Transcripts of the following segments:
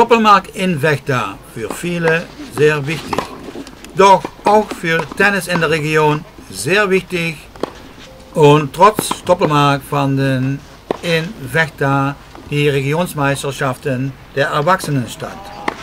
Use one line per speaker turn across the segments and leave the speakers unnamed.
Doppelmark in Vechta, für viele sehr wichtig. Doch auch für Tennis in der Region sehr wichtig. Und trotz Doppelmark fanden in Vechta die Regionsmeisterschaften der Erwachsenen statt.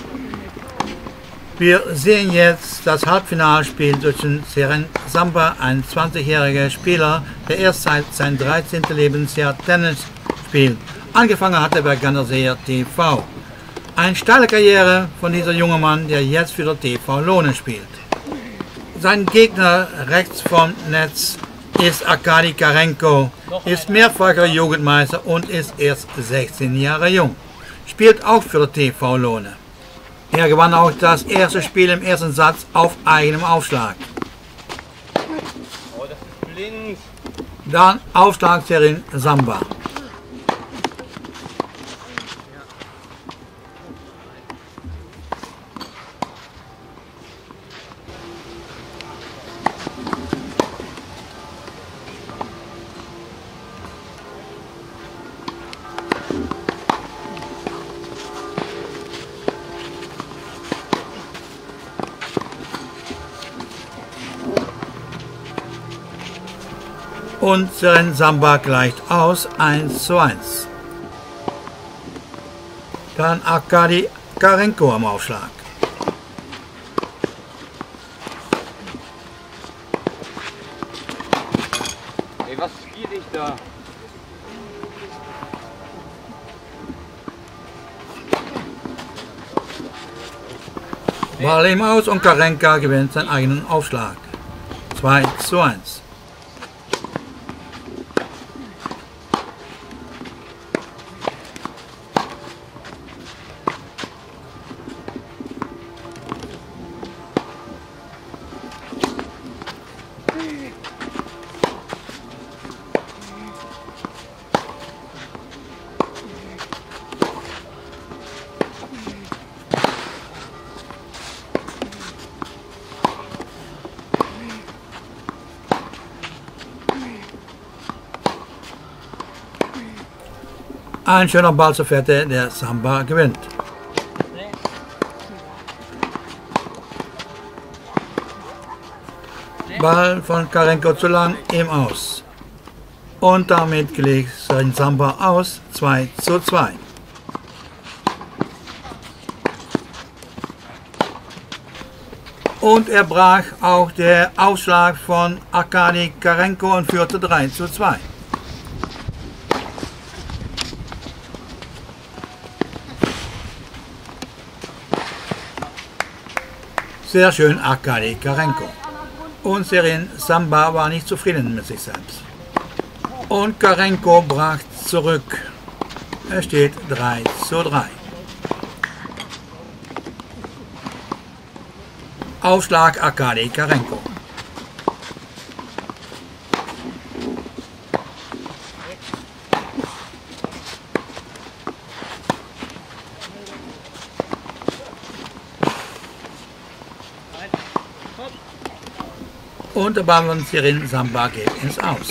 Wir sehen jetzt das Halbfinalspiel zwischen Seren Samba, ein 20-jähriger Spieler, der erst seit seinem 13. Lebensjahr Tennis spielt. Angefangen hatte bei Ganderseer TV. Eine steile Karriere von dieser junge Mann, der jetzt für der TV Lohne spielt. Sein Gegner rechts vom Netz ist Arkadi Karenko, ist mehrfacher Jugendmeister und ist erst 16 Jahre jung. Spielt auch für der TV Lohne. Er gewann auch das erste Spiel im ersten Satz auf eigenem Aufschlag.
Oh, das ist blind.
Dann Aufschlag Seren Samba. Und Seren Samba gleicht aus 1:1. Dann Arkadi Karenko am Aufschlag.
Ey, was spiele ich da?
Ball im Aus und Karenka gewinnt seinen eigenen Aufschlag. 2:1. Ein schöner Ball zur Fette, der Samba gewinnt. Ball von Karenko zu lang im Aus. Und damit gelegt Seren Samba aus 2:2. Und er brach auch der Aufschlag von Arkadi Karenko und führte 3:2. Sehr schön Arkadi Karenko. Und Seren Samba war nicht zufrieden mit sich selbst. Und Karenko brach zurück. Es steht 3:3. Aufschlag Arkadi Karenko. Und der Ball von Seren Samba geht ins Aus.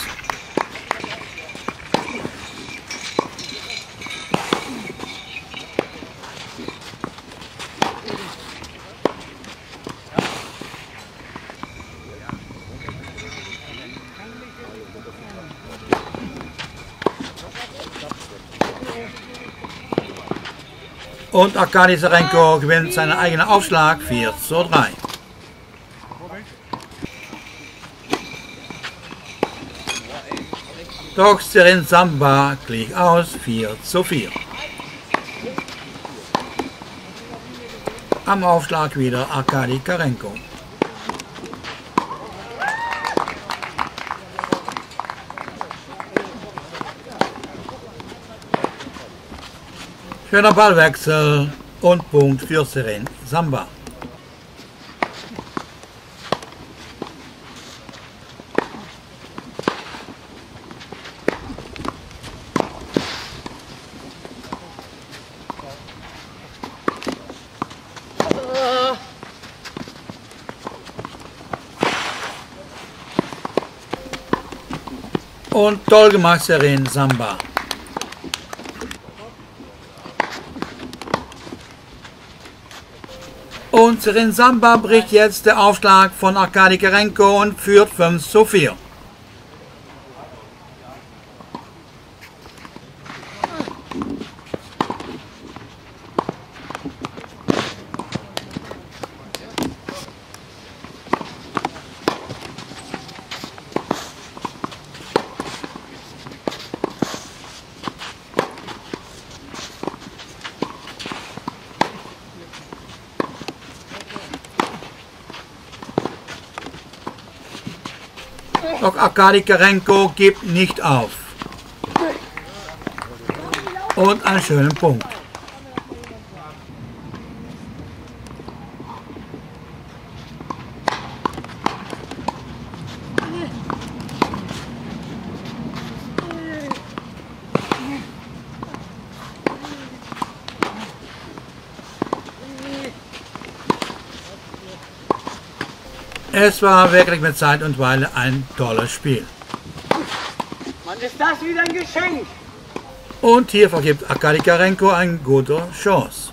Und Arkadi Karenko gewinnt seinen eigenen Aufschlag 4:3. Doch Seren Samba glich aus 4:4. Am Aufschlag wieder Arkadi Karenko. Schöner Ballwechsel und Punkt für Seren Samba. Und toll gemacht, Seren Samba. Und Serin Samba bricht jetzt der Aufschlag von Arkadi Karenko und führt 5:4. Doch Arkadi Karenko gibt nicht auf. Und einen schönen Punkt. Es war wirklich mit Zeit und Weile ein tolles Spiel.
Mann, ist das wieder ein Geschenk?
Und hier vergibt Arkadi Karenko eine gute Chance.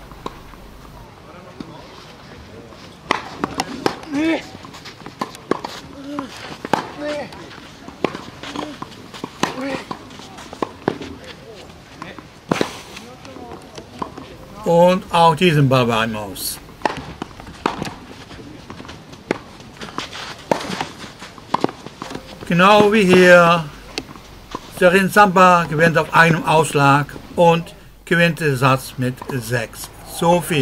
Und auch diesen Ball war im Aus. Genau wie hier, Serin Samba gewinnt auf einem Ausschlag und gewinnt den Satz mit 6:4.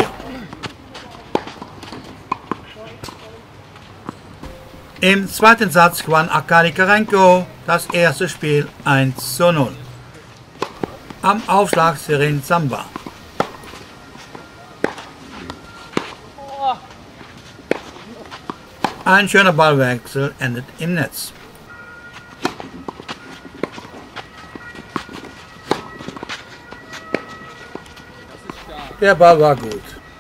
Im zweiten Satz gewann Arkadi Karenko das erste Spiel 1:0. Am Aufschlag Serin Samba. Ein schöner Ballwechsel endet im Netz. Der Ball war gut.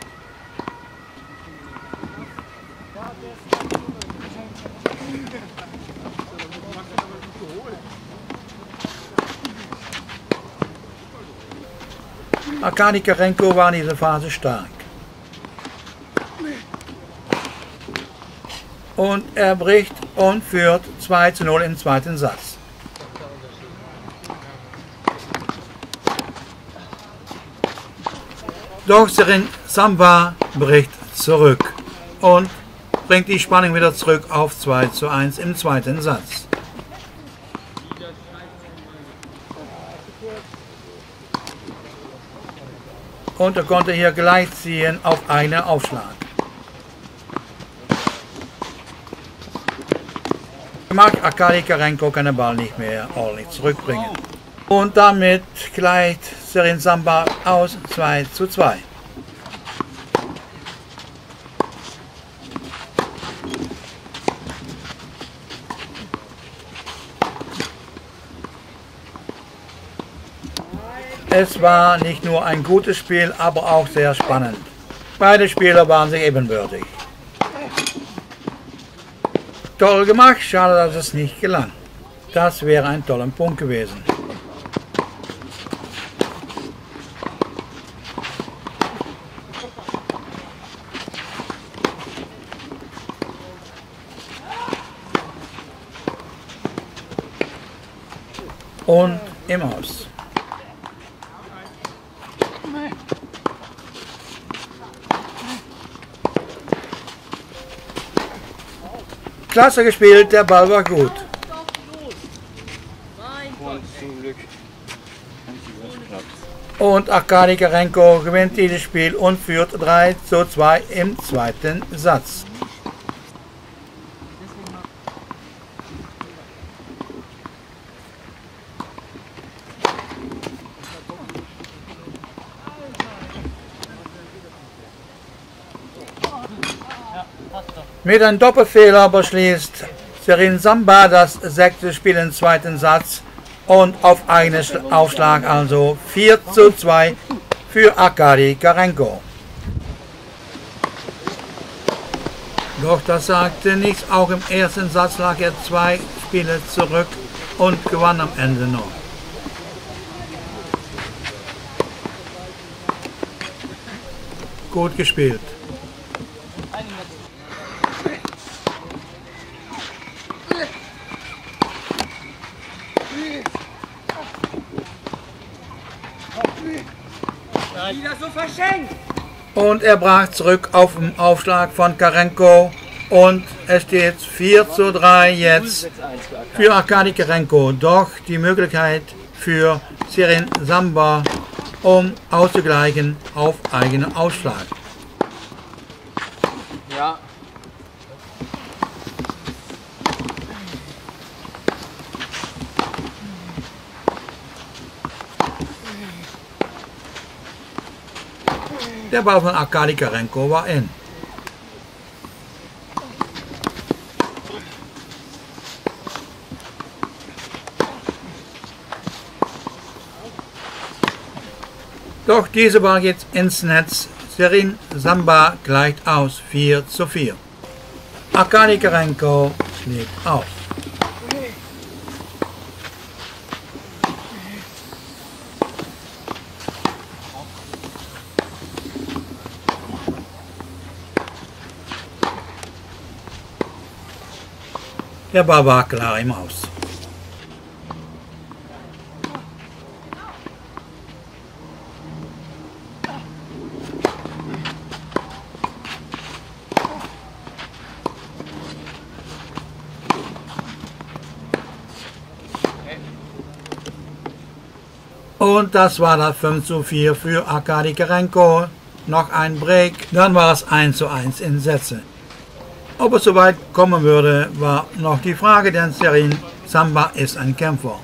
Arkadi Karenko war in dieser Phase stark. Und er bricht und führt 2:0 im zweiten Satz. Doch Serin Samba bricht zurück und bringt die Spannung wieder zurück auf 2:1 im zweiten Satz. Und er konnte hier gleich ziehen auf einen Aufschlag. Mag Arkadi Karenko kann den Ball nicht mehr ordentlich zurückbringen. Und damit gleicht Serin Samba aus 2:2. Es war nicht nur ein gutes Spiel, aber auch sehr spannend. Beide Spieler waren sich ebenbürtig. Toll gemacht, schade, dass es nicht gelang. Das wäre ein toller Punkt gewesen. Und im Aus. Klasse gespielt, der Ball war gut. Und Arkadi Karenko gewinnt dieses Spiel und führt 3:2 im zweiten Satz. Mit einem Doppelfehler beschließt Serin Samba das 6. Spiel im zweiten Satz und auf einen Aufschlag also 4:2 für Arkadi Karenko. Doch das sagte nichts, auch im ersten Satz lag er 2 Spiele zurück und gewann am Ende noch. Gut gespielt.
wieder so verschenkt.
Und er brach zurück auf den Aufschlag von Karenko. Und es steht 4:3 jetzt für Arkadi Karenko. Doch die Möglichkeit für Serin Samba, um auszugleichen auf eigenen Ausschlag.
Ja.
Der Ball von Arkadi Karenko war in. Doch diese Ball geht ins Netz. Serin Samba gleicht aus 4:4. Arkadi Karenko schlägt auf. Der Ball war klar im Aus. Und das war das 5:4 für Arkadi Karenko. Noch ein Break, dann war es 1:1 in Sätze. Ob es soweit kommen würde, war noch die Frage, denn Serin Samba ist ein Kämpfer.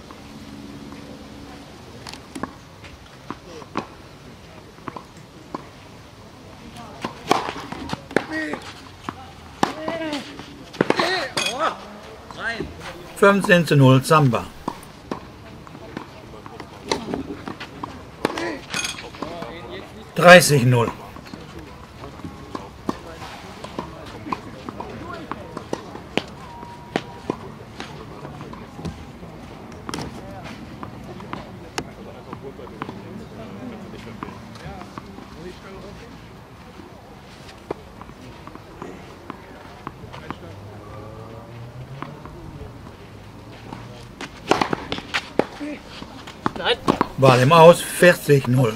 Rein.
15:0 Samba.
Jetzt
30:0.
Nein.
Ball im Aus, 40:0.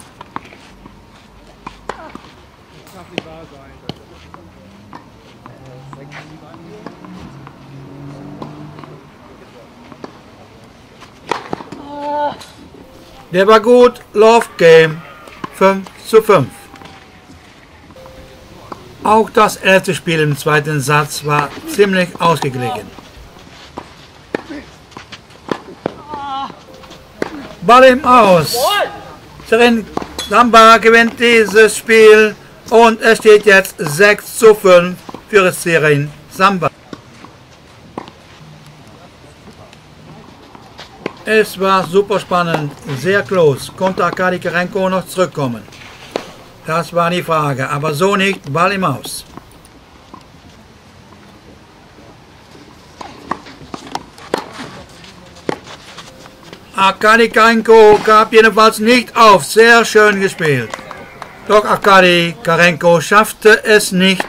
Der war gut, Love Game, 5:5. Auch das 11. Spiel im zweiten Satz war ziemlich ausgeglichen. Ball im Aus. Serin Samba gewinnt dieses Spiel und es steht jetzt 6:5 für Serin Samba. Es war super spannend, sehr close. Konnte Arkadi Karenko noch zurückkommen? Das war die Frage, aber so nicht, Ball im Aus. Arkadi Karenko gab jedenfalls nicht auf, sehr schön gespielt. Doch Arkadi Karenko schaffte es nicht.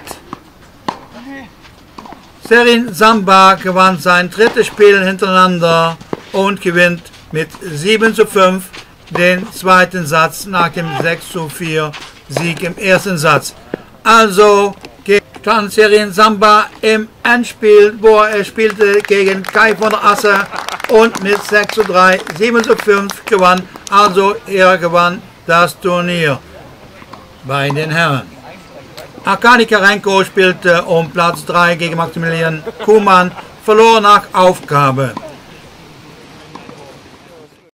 Serin Samba gewann sein drittes Spiel hintereinander und gewinnt mit 7:5 den zweiten Satz nach dem 6:4 Sieg im ersten Satz. Also stand Serin Samba im Endspiel, wo er spielte gegen Kai von der Asse und mit 6:3, 7:5 gewann. Also er gewann das Turnier bei den Herren. Arkadi Karenko spielte um Platz 3 gegen Maximilian Kuhmann, verlor nach Aufgabe.